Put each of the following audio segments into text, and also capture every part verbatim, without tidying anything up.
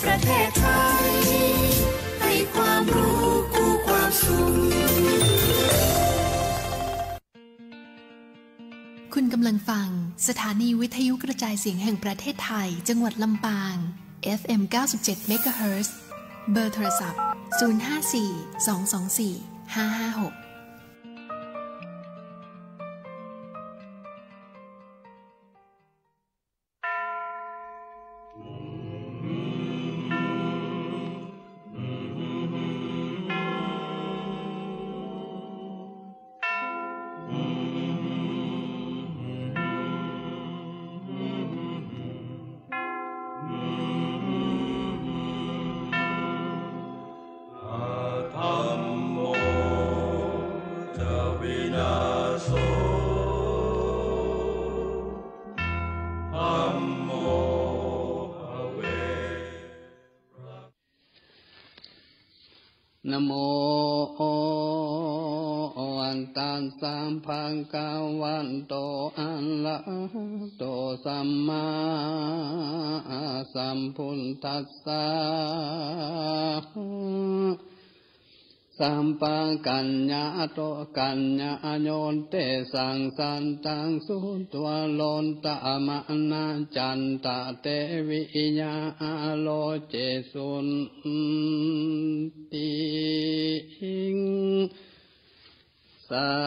ประเทศไทยให้ความรู้กู้ความสุขคุณกำลังฟังสถานีวิทยุกระจายเสียงแห่งประเทศไทยจังหวัดลำปาง เอฟ เอ็ม เก้าสิบเจ็ด เมกะเฮิรตซ์ เบอร์โทรศัพท์ ศูนย์ ห้า สี่ สอง สอง สี่ ห้า ห้า หกนะโมอันตันสัมพังกาวันโตอันละโตสัมมาสัมพุทธัสสะสัมปังกัญญาโตกัญญาโยนเตสังสันตังสุตวโลนตะมะนาจันตะเตวิญาโลเจสุนติงสั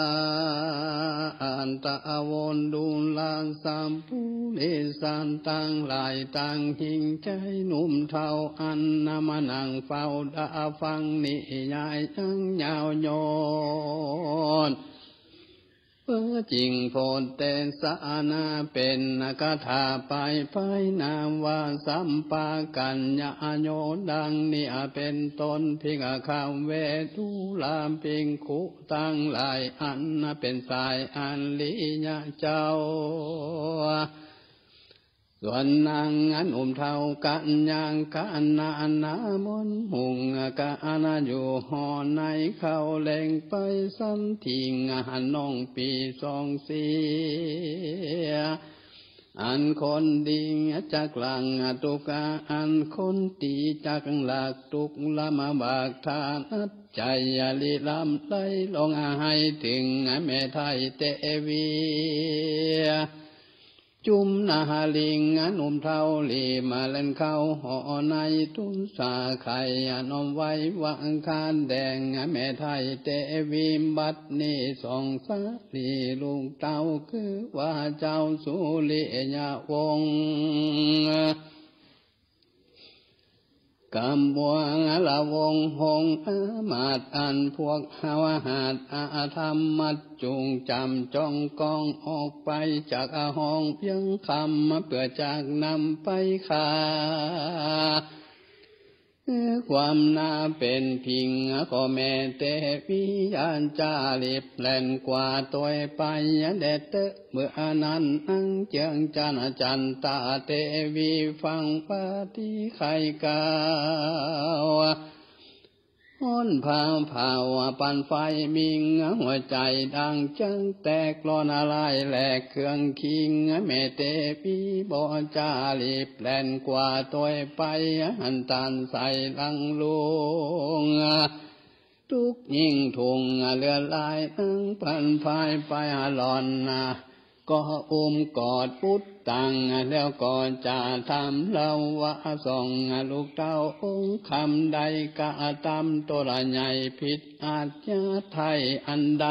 นตะวนดุลานสัมปุริสันตังหลายตังหิงใจหนุ่มเทาอันนามานังเฝ้าดาฟังนิยายทั้งยาวโยนเพื่อจริงโพนเตสานาเป็นนักถาไปไปนามว่าสัมปากัญญาโยดังนี้เป็นต้นพิกขามเวทุลามปิงคุตั้งหลายอันเป็นสายอันลิยะเจ้าส่วนนางอันอุ้มเท่ากันยังกันนานามนหุงกะอานาอยู่หอในเขาเล่งไปสันทิงหันน้องปีสองเสียอันคนดีจากหลังตุกาอันคนตีจากหลักตุกละมาบากทานใจลิลำไหลลงให้ถึงแม่ไทยเตวีจุมนาลิงอนุมเท่าลีมาเล่นเข้าหอในตุนสาไข่อนมไว้วังคานแดงแม่ไทยเตวีบัดนี้สองสาลีลุงเต้าคือว่าเจ้าสุริยวงศ์กำบวงละวงหงอามาตอันพวกหาวหาดอาธรรมมัดจุงจำจ้องกองออกไปจากห้องเพียงคำมาเพื่อจากนำไปขาความน่าเป็นพิงก็แม่เตวิญาณจาลิบแล่นกว่าตัวไปเด็ดเตเมื่อนั้นนั่งเจียงจันจันตาเตวีฟังปฏิไขกาวอ้อนพาวพาวปันไฟมิงหัวใจดังจังแตกลอนอะไรแหลกเครื่องคิงแม่เตปีบอจาลิบแล่นกว่าตัวไปหันตันใส่ลังลุงทุกยิ่งทุงเลือลายนั่งปันไฟไปหลอนก็อุ้มกอดพุทธังแล้วก่อนจะทำเล่าว่าส่องลูกเต้าองค์คำใดกะตำตัวใหญ่ผิดอาจจะไทยอันใด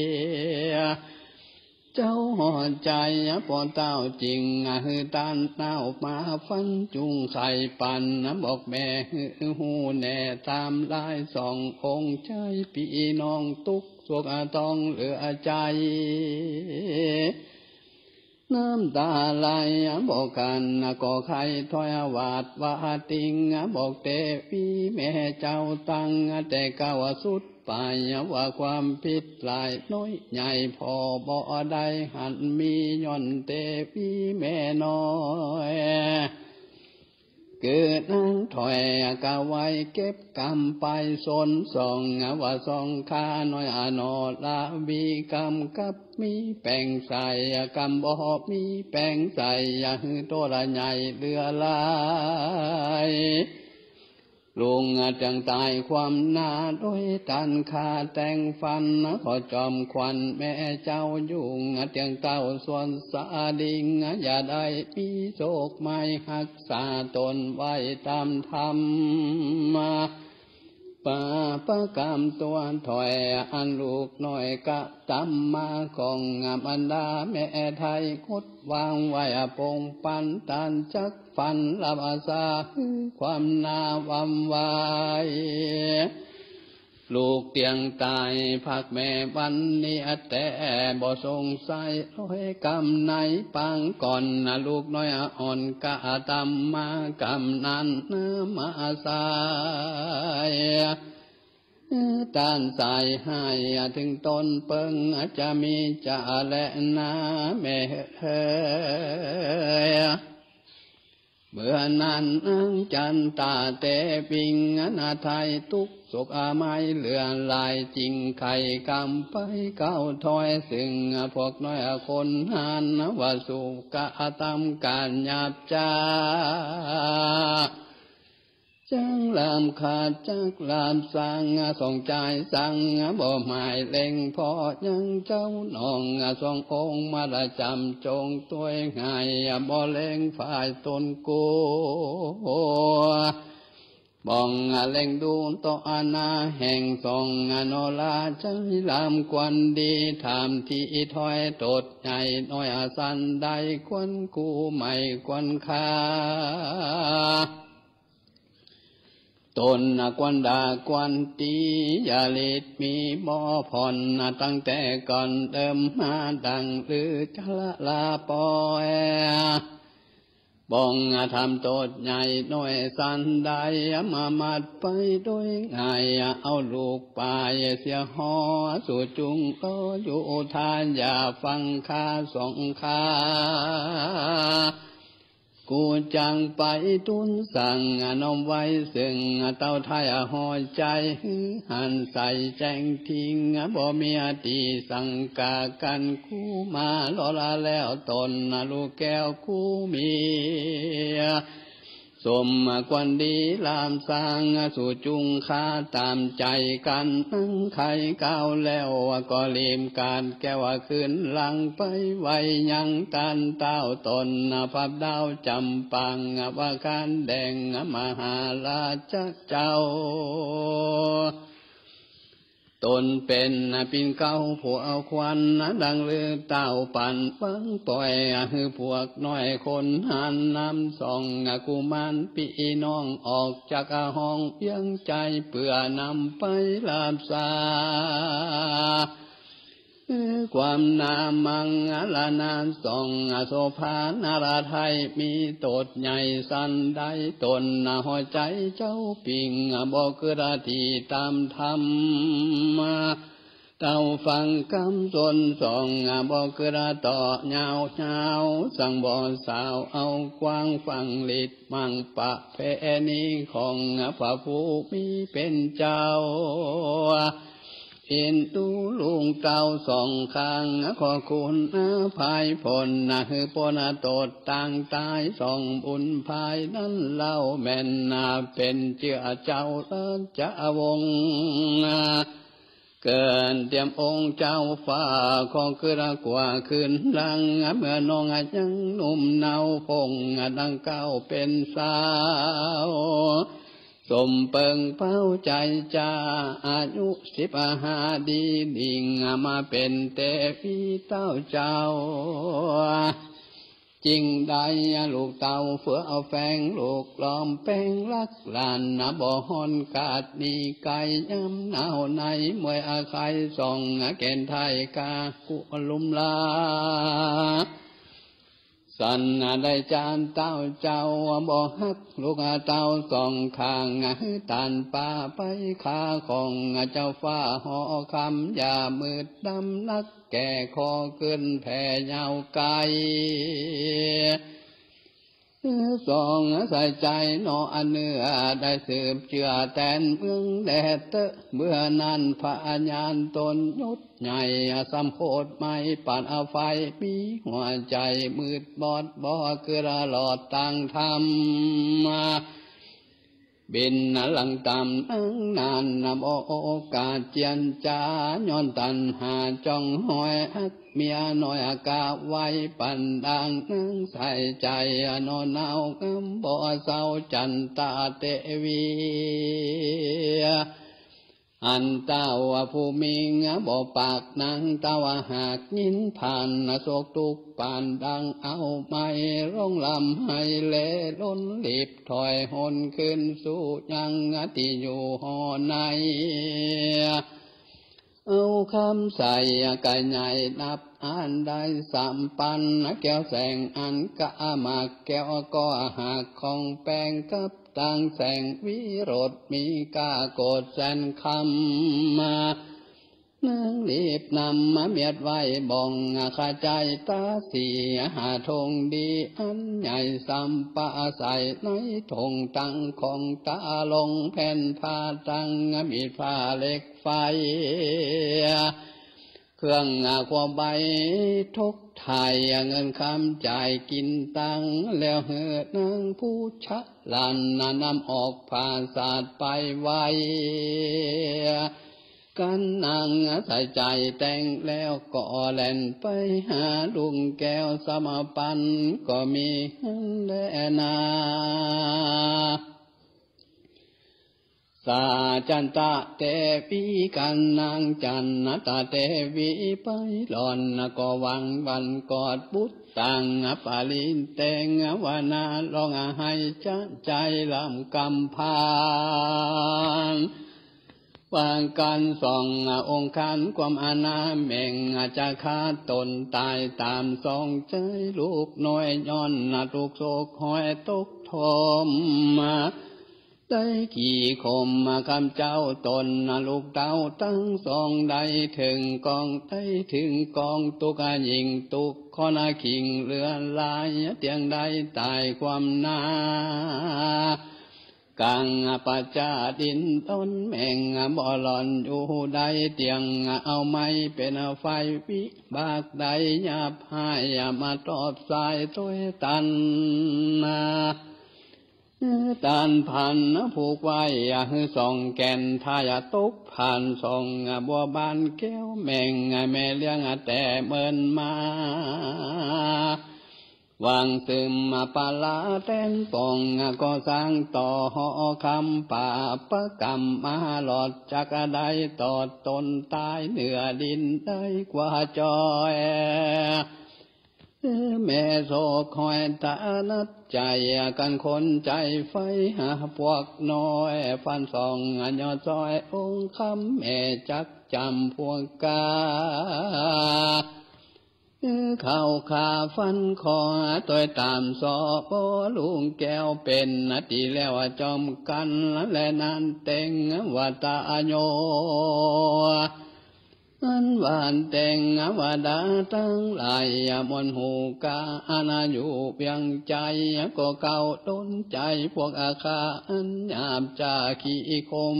เจ้าห่อใจปอเต้าจริงฮือตานเต้ามาฟันจุงไข่ปันบอกแม่ฮือหูแน่ตามลายสององค์ใจพี่น้องตุกสวกต้องเหลือใจน้ำตาไหลบอกกันก็ใครถอยวาดวาติงบอกเตวีแม่เจ้าตั้งแต่เก่าสุดไปว่าความผิดหลายน้อยใหญ่พอบ่ได้หันมีย่อนเตวีแม่น้อยเกิดนั่งถอยกะไว้เก็บกรรมไปสนสองว่าสองข้าน้อยอนอลาวีกรรมกับมีแป้งใส่กรรมบ่มีแป้งใส่อย่าหือโตละใหญ่เรือลายลุงจังตายความนาด้วยตันคาแต่งฟันขอจอมควันแม่เจ้ายุ่งเตียงเต้าส่วนสาดิงอย่าได้มีโศกไม่หักษาตนไว้ตามธรรมมาปาปะกรรมตัวถอยอันลูกน้อยกะตำมาของงามอันดาแม่ไทยคุดวางไว้ปงปันตันจักฟันลับอาสาความนาวำวายลูกเตียงตายพักแม่วันนี้แต่บ่สงสัยร้อยกรรมไหนปังก่อนลูกน้อยอ่อนกะตำมากรรมนั้นมาสายต้านสายให้ถึงต้นเปิงจะมีจะและนาแม่เฮยเมื่อนั้นจันตาเตปิงนาไทยทุกสุขอาไม้เหลือลายจริงไข่กำไปเก้าถอยซึ่งพวกน้อยคนหานว่าสุกะตำการหยาบจ้าจังลามขาดจักลามสังส่องใจสังบ่หมายเล็งพอยังเจ้าน้องส่ององค์มาละจำจงตัวง่ายบ่เล็งฝ่ายตนกูบ้องเล็งดูต่ออาณาแห่งทรงโนลาใจลามควันดีทำที่ถอยตดใหญ่น้อยอาสันได้ควันกูไม่ควันคาตนกวนดากวนตียาลิดมีบ่อผ่อนตั้งแต่ก่อนเดิมมาดังหรือจะละลาปอยบ้องทำโตดใหญ่น้อยสันได้มามัดไปด้วยง่ายเอาลูกปลายเสียหอสู่จุงก็อยู่ทานอย่าฟังข้าสองข้ากูจังไปตุนสั่งน้อมไว้ซึ่งเต้าไทยหอใจหันใส่แจงทิ้งบ่มีอดีสังกากันคู่มาลอลาแล้วตนลูกแก้วคู่มีสมกวนดีลามสร้างสู่จุงคาตามใจกันนั่งไข่ก้าวแล้วก็ลืมการแก้วขึ้นหลังไปไว้ยังตันเต้าตนพับดาวจำปังว่าการแดงมหาราชเจ้าตนเป็นปินเก้าผัวเอาควันดังลือเต้าปั่นฟังปล่อยฮือพวกน้อยคนหันนำส่องกุมารพี่น้องออกจากห้องเพียงใจเพื่อนำไปลาบสาความนามังลานานส่องโสภานาราไทยมีโตดใหญ่สันได้ตนหัวใจเจ้าปิงบอกกระทีตามธรรมเต้าฟังคำสนส่องบอกกระต่อเงาเงาสั่งบ่อสาวเอากว้างฟังลิดมังปะเพนีของพระผู้มีเป็นเจ้าเอ็นตูลุงเต้าสองข้างขอคุณอาภัยผลนะฮือปนาโตดต่างตายสองบุญภายนั้นเล่าแม่นนาเป็นเจ้าเจ้าราชวงศ์เกินเตรียมองค์เจ้าฟ้าของกระกว่าขึ้นลังเมื่อน้องยังหนุ่มเนาพงดังเก้าเป็นสาวสมเปิงเป้าใจจ้าอายุสิบห้าดีดิ่งมาเป็นเตพีเต้าเจ้าจริงได้ลูกเต้าเฟื่อเอาแฝงลูกล้อมแป้งรักลานนะบ่ฮอนกาดดีไก่ย้ำหนาวในมวยอาไขส่องแก่นไทยกากุลุมลาสันได้จานเต้าเจ้าบ่ฮักลูกเต้าสองข้างตันป่าไปขาของเจ้าฟ้าหอคำอย่ามืดดำนักแก่คอขึ้นแผ่ยาวไกลสองใส่ใจนออันเนื้อได้สืบเชื่อแตนเมืองแดดเตะเมื่อนั้นพระญาณตนยุดใหญ่สำโคตรไม่ปัดเอาไฟมีหัวใจมืดบอดบ่เกิดหลอดต่างธรรมบินหลังตำนั่งนานนำโอกาสเจียนจาย้อนตันหาจ้องหอยอักเมียน้อยอากาไว้ปันดังนั่งใส่ใจนอนหนาวกำบ่เศร้าจันตาเตวีอันเต้าผู้มีงะบ่ปากนางเต้าหากยินผ่านโศกทุกปานดังเอาไม่ร้องลำให้เล่ล้นรีบถอยหนขึ้นสู่ยังที่อยู่หอในเอาคำใส่กายใหญ่นับอันได้สามปันแก้วแสงอันกะมากแก้วก็หักของแป้งกับต่างแสงวิโรธมีกาโกดแสนคำมาเนื่องรีบนำมาเมียดไว้บ่องขาใจตาสีหาทงดีอันใหญ่สัมปะใส่ในทงตั้งของตาลงแผ่นผ้าตั้งมีผ้าเหล็กไฟเครื่องความใบทุกไทยเงินคำจ่ายกินตังแล้วเหือดนางผู้ชะลันนำออกผ่าศาสตร์ไปไว้กันนางใส่ใจแต่งแล้วก็แล่นไปหาลุงแก้วสมปันก็มีแลนาสาจันตะเตวีกันนางจันตะเตวีไปหล่อนก็วังวันกอดบุตรตังปาลินเตงวานาลองให้จะใจลำกำพานวางกันส่ององค์ขันความอาณาเม่งจะฆ่าตนตายตามสองใจลูกน้อยย้อนลูกโศกหอยตกทมมาได้กี่คมมาคำเจ้าตนลูกเต้าตั้งสองได้ถึงกองได้ถึงกองตุกหญิงตุกขอนาขิงเรือลายเตียงได้ตายความนากังปัจจาดินต้นแมงบ่อหล่อนอยู่ใดเตียงเอาไม้เป็นไฟวิบากใดหยาบหายมาตอบสายตัวตันนาตันพันผูกไว้ส่องแก่นทายตกผ่านส่องบัวบานแก้วแมงแม่เลี้ยงแต่เมินมาวางซึมมาปาลาเต้นปองก็สร้างต่อหอคำป่าประกรรมมาหลอดจักได้ตอดตนตายเหนือดินได้กว่าจอยแม่โศกคอยตานัดใจกันคนใจไฟหาพวกน้อยฟันสองยอดซอยองค์คำแม่จักจำพวกกาเข้าขาฟันคอตัวตามสอบลุงแก้วเป็นนาทีแล้วจอมกันและนานเต็งวัตาโยอันหวานแต่งวาดาตั้งหลายมนหูกาอาณาอยู่เพียงใจก็เก่าต้นใจพวกอาคาอันหยาบจาขี้คม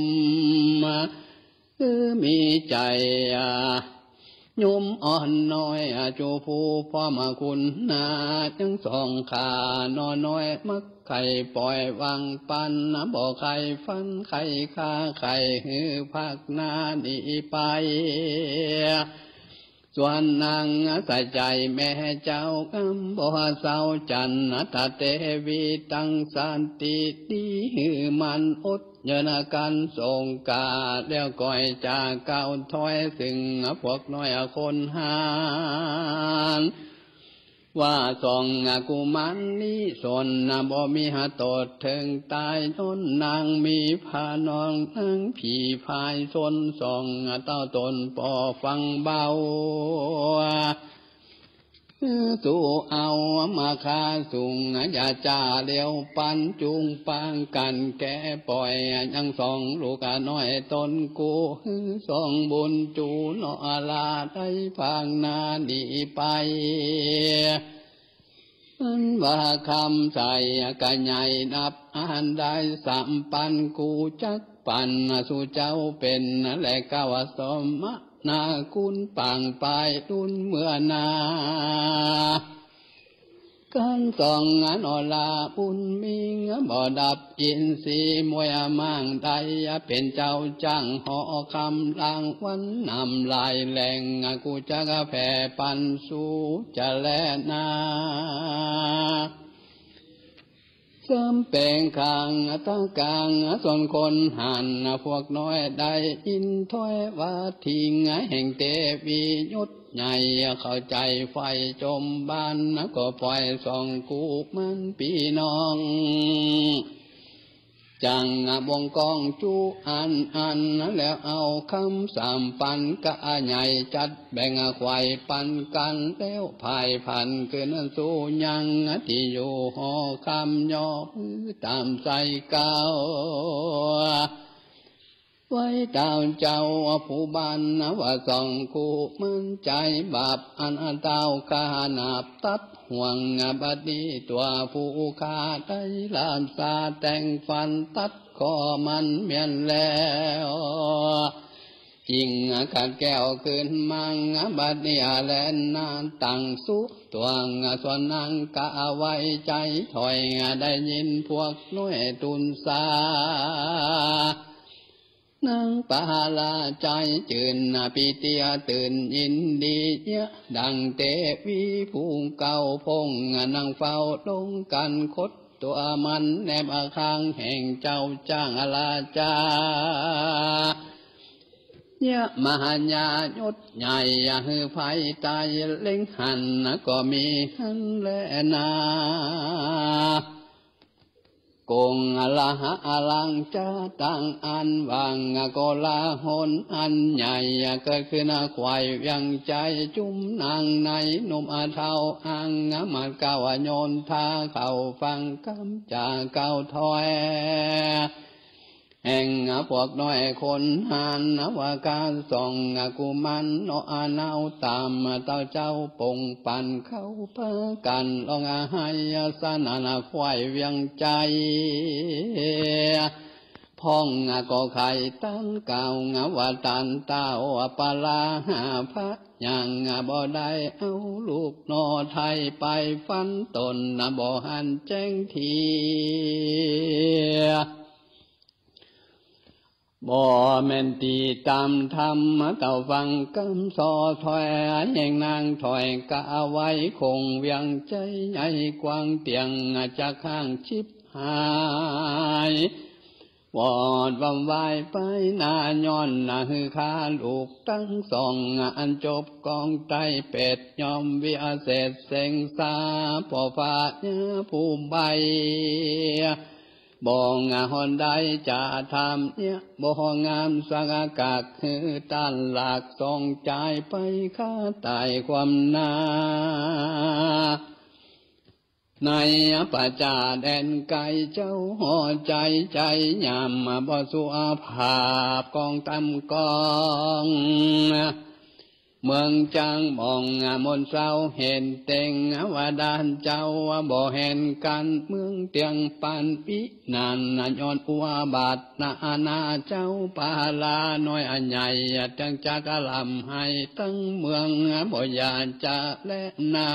มีใจยุ่มอ่อนน้อยจูผู้พ่อมาคุณนาจังสองขานอนน้อยมักไข่ปล่อยวางปันบ่ไข่ฟันไข่คาไข่หือพักนาดีไปส่วนนางใส่ใจแม่เจ้ากำบ่เศร้าจันตะเตวีตั้งสันติดีหือมันอดเยินกันทรงกาแล้วก่อยจากเก่าถอยซึ่งพวกน้อยคนหานว่าส่องกุมันนี้สนบ่มีหาตดถึงตายทนนางมีพานองนางผีพายสนส่องเต้าตนปอฟังเบาสู้เอามาคาสูงอย่าจ่าเลี้ยวปันจุงปางกันแก่ปล่อยยังสองลูกน้อยตนกูสองบุญจูนอลาได้พังนาดีไปอันว่าคำใส่กะใหญ่นับอันได้สามปันกูจักปันสู่เจ้าเป็นและกาวสมะนาคุณปังปลายตุนเมื่อนาการส่องงานอลาบุญมีงบ่ดับอินทรีย์มวยมั่งใดเป็นเจ้าจ้างหอคำลางวันนำลายแหลงกูจะกะแผ่ปันสู่จะแลนาเสริมแปลงคางตั้งกลางส่วนคนหันพวกน้อยได้ยินถ้อยว่าทิ้งแห่งเตวียุดใหญ่เข้าใจไฟจมบ้านก็ปล่อยส่องกูมันพี่น้องจังบงกองจูอันอันแล้วเอาคำสามปันกะใหญ่จัดแบ่งควายปันกันแล้วภายพันเกินสู้ยังที่อยู่หอคำย่อตามใจเก่าไว้ดาวเจ้าผู้บ้านว่าส่องกูมันใจบาปอันเต้าขานาบตัดห่วงบัดนี้ตัวผู้ขาได้ลานสาแต่งฟันตัดคอมันเมียนแล้วจริงขาดแก้วคืนมังบัดนี้แลนนานตั้งสุตัวส่วนนางกะไว้ใจถอยได้ยินพวกน้อยตุนสานางปาลาใจจืนปีเตียตื่นยินดีเยะดังเตวีผู้เก่าพงนางเฝ้าลงกันคดตัวมันแนบอาคางแห่งเจ้าจ้างอาลาจายะมหัญญายศใหญ่ฮือไฟตายเล็งหันก็มีหันและนากงอลาหะอลังจะตั้งอันวางโกลาหนอันใหญ่เกิดขึ้นควายยังใจจุ่มนางในนุ่มอาเทาอังมาเก่าโยนทาเข้าฟังคำจากเก่าถอยแห่งพวกน้อยคนหันว่าการส่องกุมันโนอาเนาตามเต้าเจ้าปงปันเข้าพากันลองอาให้สนานาควายเวียงใจพ้องก็ไข่ตั้งเก่าว่าตันเต้าปลาหาพระยังบ่ได้เอาลูกนอไทยไปฟันตนบ่หันแจ้งทีบ่แม่นตีตามธรรมเต่าฟังกำสอถอยแห่งนางถอยกะไว้คงเวียงใจใหญ่กว้างเตียงจากข้างชิบหายวอดวำวายไปนาย้อนนาฮือคาลูกตั้งสองอันจบกองไตเป็ดยอมวิอาเศษเสงสาพอฟ้าเนื้อผู้ใบบ่งหอนใดจะทำเนี่ยบ่งามสังกากคือต้านหลักทรงใจไปข้าตายความนาในปัจจาแดนไกลเจ้าห่อใจใจยามบ่สุอาภาพกองตำกองเมืองจังมองมนเศร้าเห็นเต็งว่าดานเจ้าบ่เห็นกันเมืองเตียงปานปินานย้อนอุบาทนานาเจ้าปาลาน้อยอันใหญ่จังจักลำให้ตั้งเมืองบ่อยากจะและนา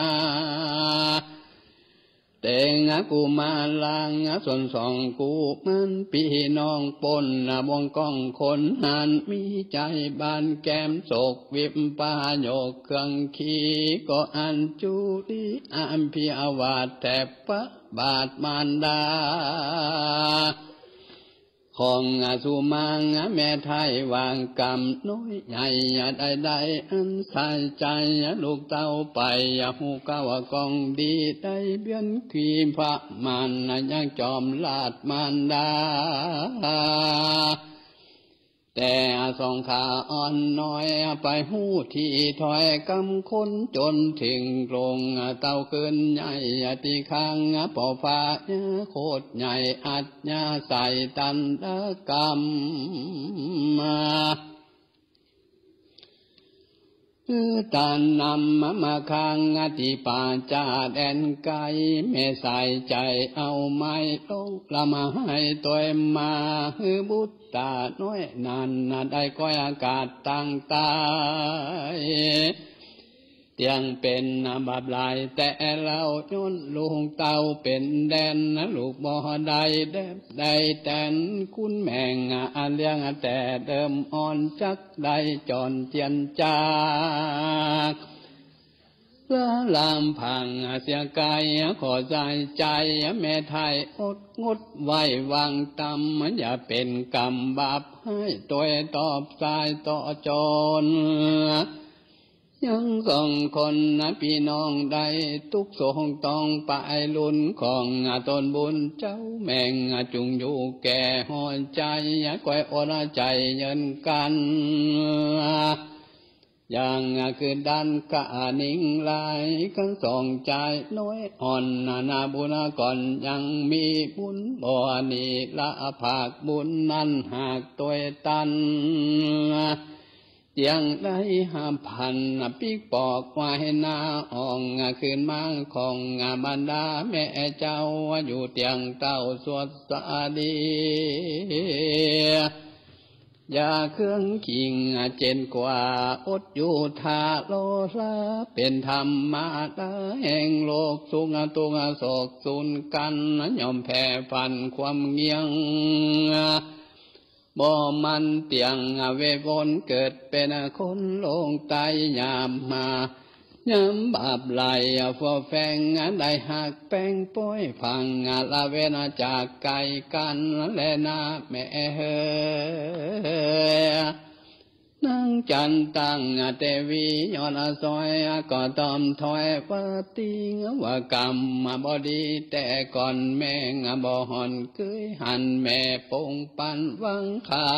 แต่งกูมาลางส่วนสองกูมันพี่น้องปนบวงก้องคนหันมีใจบานแก้มโศกวิมปาโยกเครื่องขี้ก็อันจุลีอัมพิอาวาสแต่ปะบาทมารดาของสุมังแม่ไทยวางกรรมน้อยใหญ่ได้ได้อันใส่ใจลูกเต้าไปหูกาวกองดีได้เบี้ยนขีพระมันยังจอมลาดมารดาแต่สองขาอ่อนน้อยไปหูที่ถอยกำคนจนถึงลงเต้าเกินใหญ่ตีข้างป่อฟ้าโคตรใหญ่อัดยาใส่ตันดกรรมมาตานนำมามาคังอธิปาจาแดนไกแม่ใส่ใจเอาไม้ลงละมาให้ตัวมาฮือบุตตาน้อยนานนาได้ก้อยอากาศตั้งตายเตียงเป็นบาปลายแต่เราโยนลุงเต้าเป็นแดนนะลูกบ่ได้เด็บได้แต่นคุณแม่งอาเลี้ยงแต่เดิมอ่อนจักได้จอนเจียนจากเพื่อลำพังเสียกายขอใจใจแม่ไทยอดงดไว้วางตำมันอย่าเป็นกรรมบาปให้ตัวตอบสายต่อจนยังสองคนนะพี่น้องได้ทุกโศกต้องไปลุ้นของตนบุญเจ้าแม่งจุงอยู่แก่หัวใจอย่าก้อยอ่อนใจเยินกันอย่างคือดันกะนิ่งลายกันสองใจน้อยอ่อนนาบุญก่อนยังมีบุญบ่นีละภาคบุญนั้นหากตัวตันยังได้ห้าพันปีกปอกไว้หน้าอ่องคืนมั่งของบรรดาแม่เจ้าอยู่เตียงเต้าสวดสาดีอย่าเครื่องขิงเจนกว่าอดอยู่ทาโลลาเป็นธรรมะดาแห่งโลกสุงตุงโศกสุนกันยอมแพ้ฟันความเงียงบ่มันเตียงเววนเกิดเป็นคนลงตายยามมาย้ำบาปไหลฟอแฟงได้หักแป้งป้อยพังละเวนาจากไกลกันและนาแม่เฮนั่งจันตังเตวีย้อนซอยก็ตอมถอยปฏิงว่ากรรมบ่ดีแต่ก่อนแม่งบ่หอนเคยหันแม่ปงปันวังคา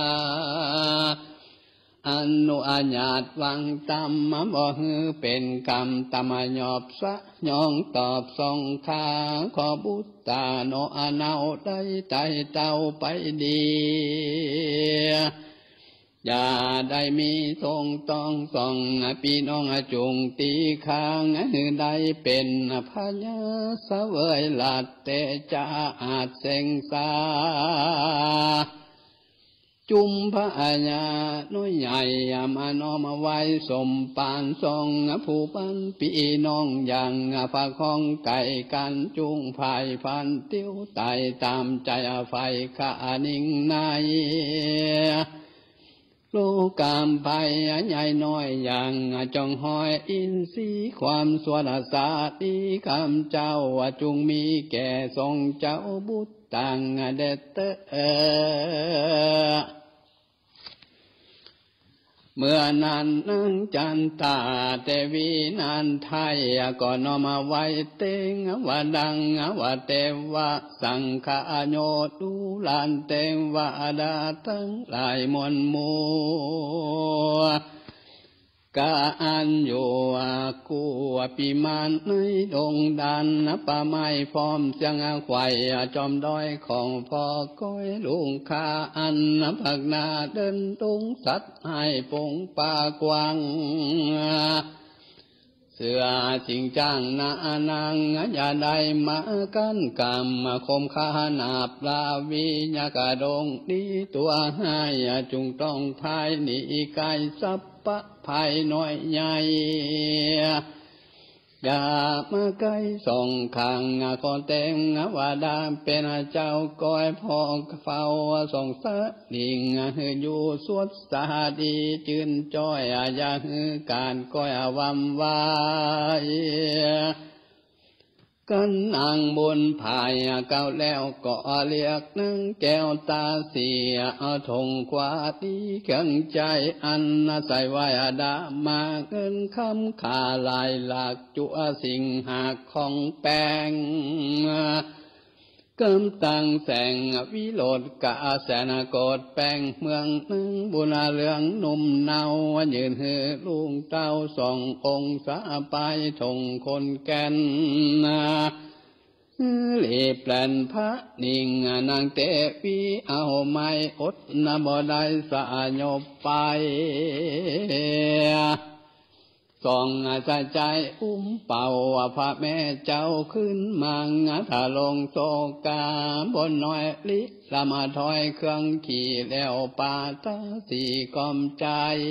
อนุอาญาตวังตำมาบ่ฮือเป็นกรรมตมายอบสะยองตอบทรงคาขอบุตตาโนอาเนาได้ใจเต้าไปดีอย่าได้มีทรงต้องส่องพี่น้องจุงตีข้างได้เป็นพญาเสวยหลัดเตจะอาจเสงสาจุมพระญาน้อยใหญ่มาน้อมไว้สมปานทรงผู้ปันพี่น้องอย่างพระของไก่กันจุงภายพันเตี้ยวไตตามใจไฟข้านิ่งในโลกามไปใหญ่น้อยอย่างจองหอยอินทรีความสวดสาดีคำเจ้าจุงมีแก่ทรงเจ้าบุตรต่างเดตเอเมื่อนั้นนั่งจันตาเทวีนานไทยก็น้อมไว้เตงว่าดังว่าเทวะสังฆาโยดูลานเทวดาทั้งหลายมวลหมู่กาอันอยู่กูปิมานในดงดันป่าไม้พร้อมเสียงไข่จอมด้อยของพ่อก้อยลุงคาอันผักนาเดินตุงสัตว์ให้ปงป่ากวางเสือจิงจ้างนานางอย่าได้มากันกรรมคมขานาปลาวิญากระดงดีตัวให้จุงต้องภายหนีกายสับปะภายน้อยใหญ่อย่ามาใกล้ส่องข้างก็เต็มว่าดาเป็นเจ้าก้อยพองเฝ้าส่องสะดิ่งอยู่สวดสาดีจืนจ้อยอย่าฮือการก้อยวำวายกันนางบนภายเก่าแล้วก็เรียกนั่งแก้วตาเสียเอาทงกว่าดีเข็งใจอันใส่ไว้ดามาเงินคำขาลายหลักจัวสิ่งหากของแปงเกิมตั้งแสงวิโรดกะแสนโกดแป้งเมืองนึงบุญเรืองนุ่มเนายืนหือลุงเต้าส่ององค์สาไปทงคนแก่นเลีแปลนพระนิ่งนางเตวีเอาไม้อดนบ่ได้สะยบไปส่องใส่ใจอุ้มเป่าพระแม่เจ้าขึ้นมังถ้าลงโศกาบนน้อยลิละมาถอยเครื่องขี่แล้วปาตาสีกอมใจ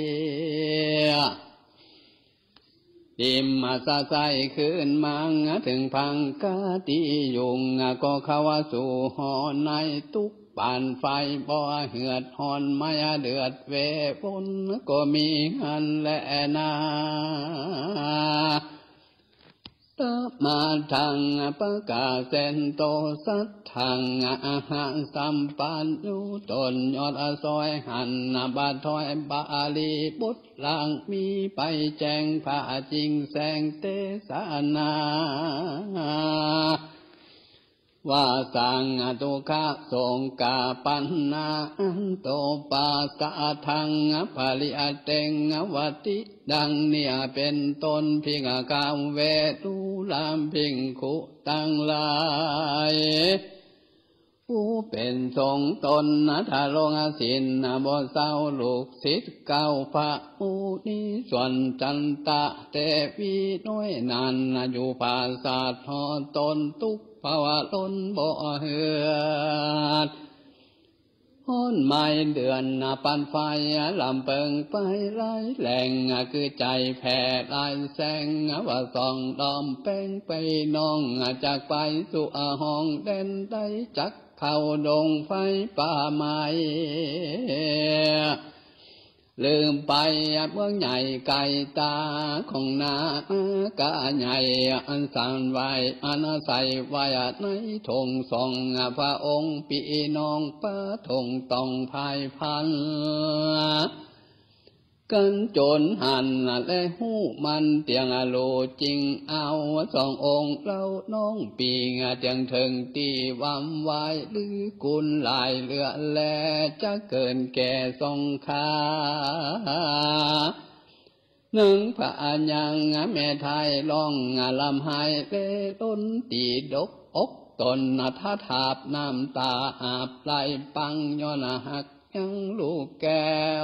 ดิมมาสะใสขึ้นมังถึงพังกาติยุงก็เข้าสู่หอในตุกปานไฟบ่เหือดหอนไม้เดือดเวปนก็มีหันและนาตมาทางประกาศเซนโตสัทธังอาหารสัมปันยุตนยอดอซอยหันบาทอยบาลีบุตรลางมีไปแจงพระจริงแสงเตสานาว่าสังตุขะสงกาปันนาโตปาสะทังภริอเตงวัติดังเนี่ยเป็นต้นพิงกามเวทุลามพิงคุตั้งหลายผู้เป็นทรงตนนะทาลงศิลนะบ่เศร้าลูกศิษย์เก้าพระอุนิส่วนจันตะเตวีน้อยนานอยู่ภาษาทอตนทุกภาวะล้นบ่เหือดฮ้อนไม้เดือนปันไฟลำเปิงไปไล่แหล่งคือใจแผ่ลายแสงว่าส่องดอมแป้งไปน้องจากไปสู่ห้องเด่นได้จักเข้าดงไฟป่าไม้ลืมไปเมืองใหญ่ไกลตาของนากะใหญ่อันสันไว้อันใส่ไว้ในธงส่องพระองค์ปีน้องประธงต้องภายพันกันจนหันและหูมันเตียงโลจริงเอาสององค์เราน้องปีงเตียงถึงตีวำไว้หรือกุลลายเลือแลจะเกินแก่ทรงคาหนึ่งพระยังแม่ไทยร้องลำหายเล่ล้นตีดกอกตนท่าทาบน้ำตาอาบไหลปังย้อนหักยังลูกแก้ว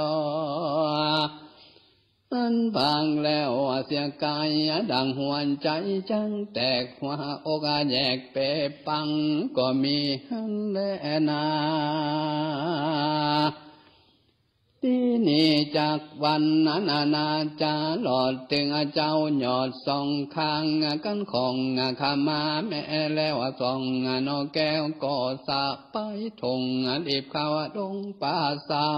อันบางแล้วเสียกายดังหวนใจจังแตกหัวอกแยกเปปังก็มีหันและนาที่นี่จากวันนั้นนาจาหลอดถึงเจ้าหยอดส่องข้างกันของขามาแม่แล้วส่องนอแก้วก็สะไปทงรีบเข้าดงป่าเศร้า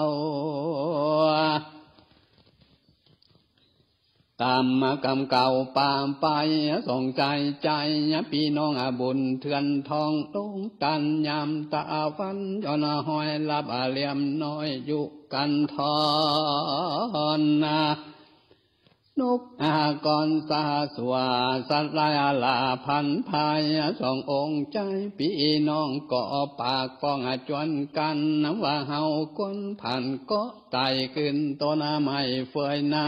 ตามมากำเก่าปามไปส่งใจใจพี่น้องบุญเถื่อนทองลงตันยามตะวันย้อนหอยลับเหลี่ยมน้อยอยู่กันทอนนานกอากรสาสวาสัตลายลาพันภายสององค์ใจพี่น้องก็ปากป้องจวนกันว่าเฮาคนผ่านก็ไต่ขึ้นต้นไม้เฟยนา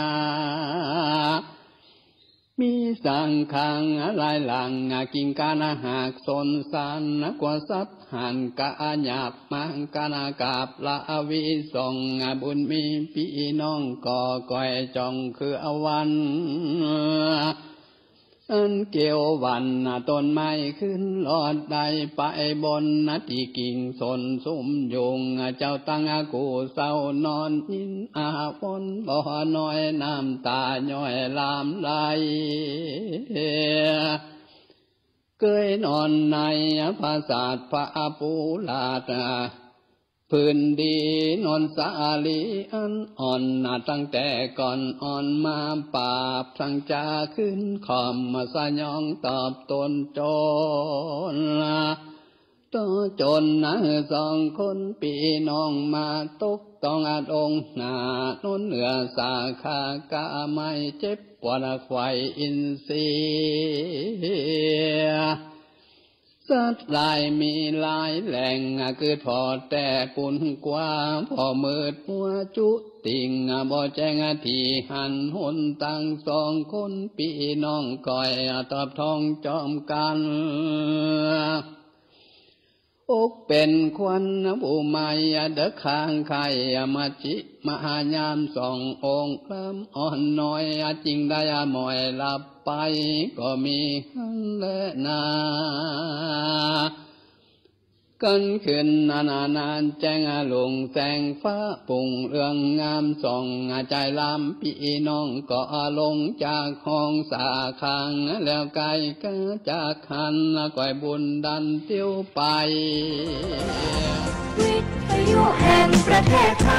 มีสังขังลายหลังกิ่งกานาหากสนสานกว่าสัตหันกะหยาบมังกานากาบละวิส่งบุญมีพี่น้องก่อก้อยจองคืออวันอันเกี่ยววันต้นไม้ขึ้นลอดได้ไปบนนาทีกิ่งสนสุมยุงเจ้าตั้งกูเศร้านอนยินอาฝนบ่อน้อยน้ำตาย้อยลามไหลเคยนอนในภาษาพระปูลาตาพื้นดีนนสาลีอันอ่อนตั้งแต่ก่อนอ่อนมาปราบสังจาขึ้นคอมมาสยองตอบตนโจรต่อจนนะสองคนปีน้องมาตกต้องอาดงหน้านนเหนือสาขากะไม่เจ็บปวดไฟอินทรีสัตว์ลายมีลายแหล่งคือพอแต่ปุ่นกว่าพอมืดหัวจุติงบ่แจ้งทีหันหนตั้งสองคนปีน้องก่อยตอบทองจอมกันโอกเป็นควันบูมายเดคางไข่มาจิมหายามสององค์ลำอ่อนน้อยจริงได้หมอยหลับไปก็มีหันและนากันขึ้นนานานานแจ้งลงแสงฟ้าปุ่งเรื่องงามส่องใจลำพี่น้องก็ลงจากห้องสาขังแล้วไกลก็จากหันก่อยบุญดันเที่ยวไปวิทยุแห่งประเทศไท